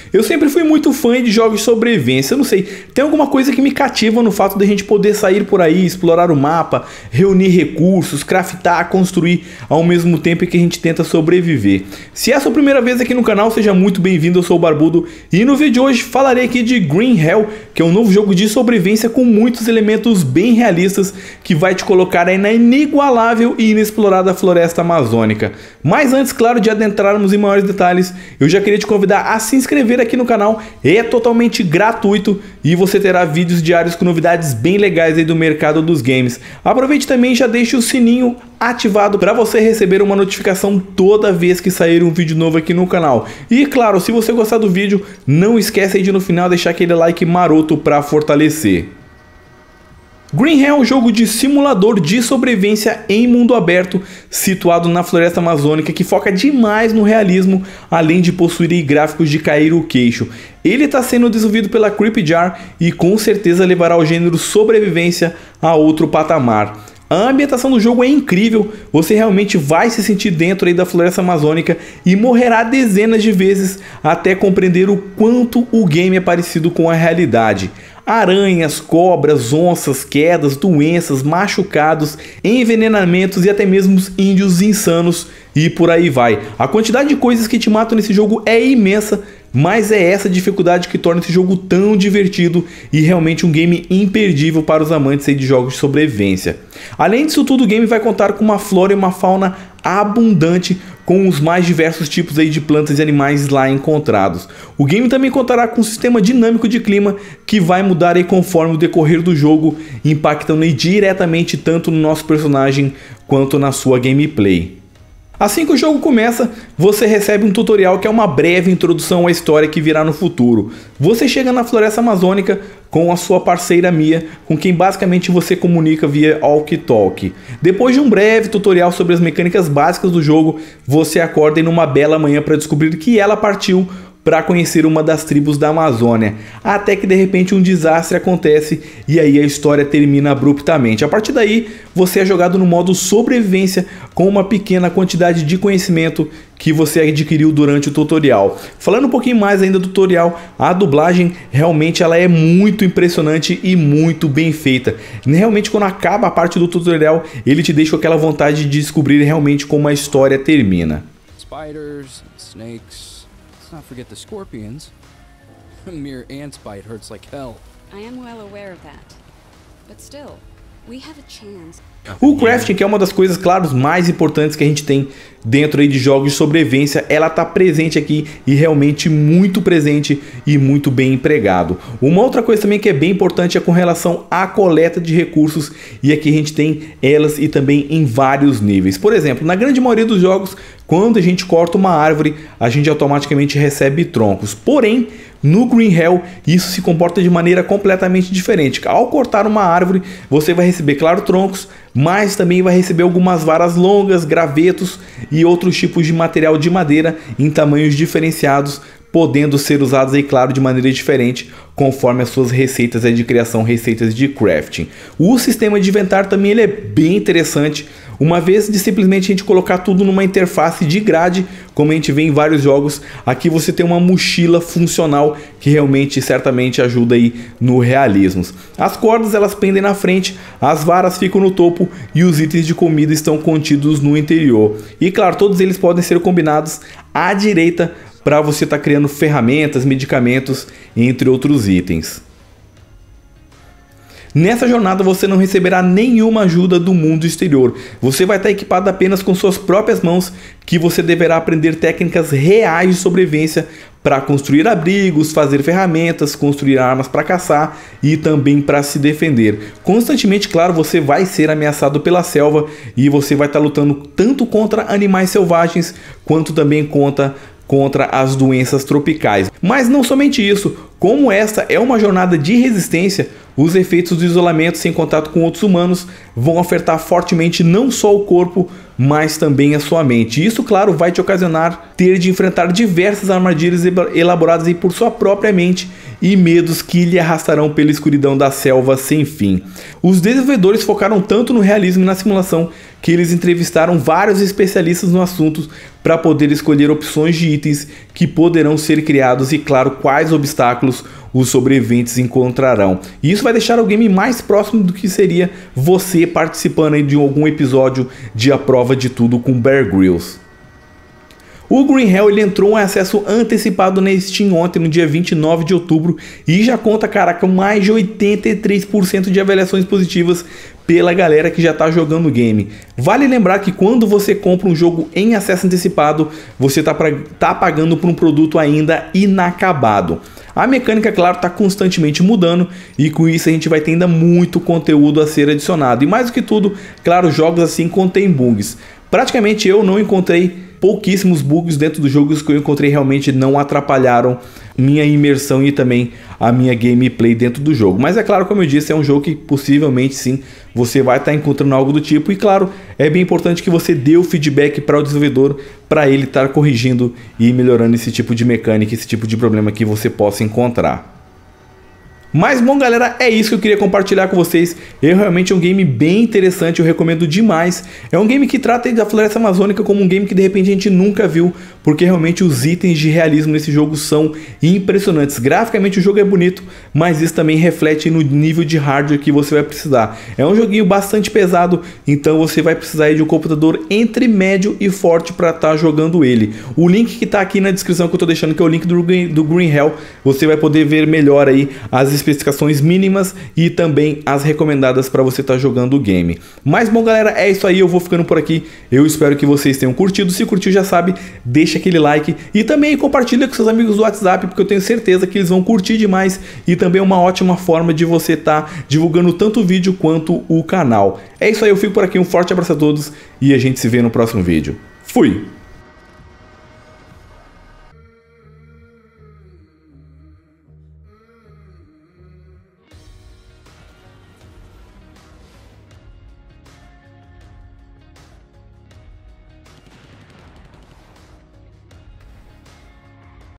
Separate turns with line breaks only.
Eu sempre fui muito fã de jogos de sobrevivência, eu não sei, tem alguma coisa que me cativa no fato de a gente poder sair por aí, explorar o mapa, reunir recursos, craftar, construir ao mesmo tempo que a gente tenta sobreviver. Se é a sua primeira vez aqui no canal, seja muito bem-vindo, eu sou o Barbudo e no vídeo de hoje falarei aqui de Green Hell, que é um novo jogo de sobrevivência com muitos elementos bem realistas que vai te colocar aí na inigualável e inexplorada floresta amazônica. Mas antes, claro, de adentrarmos em maiores detalhes, eu já queria te convidar a se inscrever aqui no canal, é totalmente gratuito e você terá vídeos diários com novidades bem legais aí do mercado dos games. Aproveite também e já deixe o sininho ativado para você receber uma notificação toda vez que sair um vídeo novo aqui no canal. E claro, se você gostar do vídeo, não esquece aí de no final deixar aquele like maroto para fortalecer. Green Hell é um jogo de simulador de sobrevivência em mundo aberto, situado na floresta amazônica, que foca demais no realismo, além de possuir gráficos de cair o queixo. Ele está sendo desenvolvido pela Creepjar e com certeza levará o gênero sobrevivência a outro patamar. A ambientação do jogo é incrível, você realmente vai se sentir dentro aí da floresta amazônica e morrerá dezenas de vezes até compreender o quanto o game é parecido com a realidade. Aranhas, cobras, onças, quedas, doenças, machucados, envenenamentos e até mesmo índios insanos e por aí vai. A quantidade de coisas que te matam nesse jogo é imensa, mas é essa dificuldade que torna esse jogo tão divertido e realmente um game imperdível para os amantes aí de jogos de sobrevivência. Além disso tudo, o game vai contar com uma flora e uma fauna abundante, com os mais diversos tipos aí de plantas e animais lá encontrados. O game também contará com um sistema dinâmico de clima que vai mudar aí conforme o decorrer do jogo, impactando aí diretamente tanto no nosso personagem quanto na sua gameplay. Assim que o jogo começa, você recebe um tutorial que é uma breve introdução à história que virá no futuro. Você chega na floresta amazônica com a sua parceira Mia, com quem basicamente você comunica via walkie-talkie. Depois de um breve tutorial sobre as mecânicas básicas do jogo, você acorda em uma bela manhã para descobrir que ela partiu para conhecer uma das tribos da Amazônia, até que de repente um desastre acontece e aí a história termina abruptamente. A partir daí, você é jogado no modo sobrevivência com uma pequena quantidade de conhecimento que você adquiriu durante o tutorial. Falando um pouquinho mais ainda do tutorial, a dublagem realmente ela é muito impressionante e muito bem feita. Realmente quando acaba a parte do tutorial, ele te deixa com aquela vontade de descobrir realmente como a história termina.
Spiders, snakes. Let's not forget the scorpions. A mere ant's bite hurts like hell.
I am well aware of that. But still, we have a chance.
O crafting, que é uma das coisas, claro, mais importantes que a gente tem dentro aí de jogos de sobrevivência, ela está presente aqui e realmente muito presente e muito bem empregado. Uma outra coisa também que é bem importante é com relação à coleta de recursos, e aqui a gente tem elas e também em vários níveis. Por exemplo, na grande maioria dos jogos, quando a gente corta uma árvore, a gente automaticamente recebe troncos. Porém, no Green Hell, isso se comporta de maneira completamente diferente. Ao cortar uma árvore, você vai receber, claro, troncos, mas também vai receber algumas varas longas, gravetos e outros tipos de material de madeira em tamanhos diferenciados, podendo ser usados aí, claro, de maneira diferente, conforme as suas receitas de criação, receitas de crafting. O sistema de inventário também ele é bem interessante, uma vez de simplesmente a gente colocar tudo numa interface de grade, como a gente vê em vários jogos. Aqui você tem uma mochila funcional que realmente certamente ajuda aí no realismo. As cordas elas pendem na frente, as varas ficam no topo e os itens de comida estão contidos no interior. E claro, todos eles podem ser combinados à direita para você estar criando ferramentas, medicamentos, entre outros itens. Nessa jornada você não receberá nenhuma ajuda do mundo exterior. Você vai estar equipado apenas com suas próprias mãos, que você deverá aprender técnicas reais de sobrevivência para construir abrigos, fazer ferramentas, construir armas para caçar e também para se defender. Constantemente, claro, você vai ser ameaçado pela selva e você vai estar lutando tanto contra animais selvagens quanto também contra as doenças tropicais. Mas não somente isso, como esta é uma jornada de resistência, os efeitos do isolamento sem contato com outros humanos vão afetar fortemente não só o corpo, mas também a sua mente. Isso, claro, vai te ocasionar ter de enfrentar diversas armadilhas elaboradas aí por sua própria mente e medos que lhe arrastarão pela escuridão da selva sem fim. Os desenvolvedores focaram tanto no realismo e na simulação que eles entrevistaram vários especialistas no assunto para poder escolher opções de itens que poderão ser criados e, claro, quais obstáculos os sobreviventes encontrarão. E isso vai deixar o game mais próximo do que seria você participando aí de algum episódio de A Prova de Tudo com Bear Grylls. O Green Hell ele entrou em acesso antecipado na Steam ontem, no dia 29 de outubro, e já conta, cara, com mais de 83% de avaliações positivas pela galera que já está jogando o game. Vale lembrar que quando você compra um jogo em acesso antecipado, você tá pagando por um produto ainda inacabado. A mecânica, claro, está constantemente mudando e com isso a gente vai ter ainda muito conteúdo a ser adicionado. E mais do que tudo, claro, jogos assim contêm bugs. Praticamente eu não encontrei pouquíssimos bugs dentro dos jogos que eu encontrei realmente não atrapalharam minha imersão e também a minha gameplay dentro do jogo. Mas é claro, como eu disse, é um jogo que possivelmente sim, você vai estar encontrando algo do tipo. E claro, é bem importante que você dê o feedback para o desenvolvedor, para ele estar corrigindo e melhorando esse tipo de mecânica, esse tipo de problema que você possa encontrar. Mas bom, galera, é isso que eu queria compartilhar com vocês. Realmente é um game bem interessante, eu recomendo demais. É um game que trata da Floresta Amazônica como um game que de repente a gente nunca viu, porque realmente os itens de realismo nesse jogo são impressionantes. Graficamente o jogo é bonito, mas isso também reflete no nível de hardware que você vai precisar. É um joguinho bastante pesado, então você vai precisar de um computador entre médio e forte para estar jogando ele. O link que está aqui na descrição que eu estou deixando, que é o link do Green Hell, você vai poder ver melhor aí as especificações mínimas e também as recomendadas para você estar jogando o game. Mas bom, galera, é isso aí, eu vou ficando por aqui. Eu espero que vocês tenham curtido. Se curtiu, já sabe, deixa aquele like e também compartilha com seus amigos do WhatsApp, porque eu tenho certeza que eles vão curtir demais e também é uma ótima forma de você estar divulgando tanto o vídeo quanto o canal. É isso aí, eu fico por aqui, um forte abraço a todos e a gente se vê no próximo vídeo. Fui!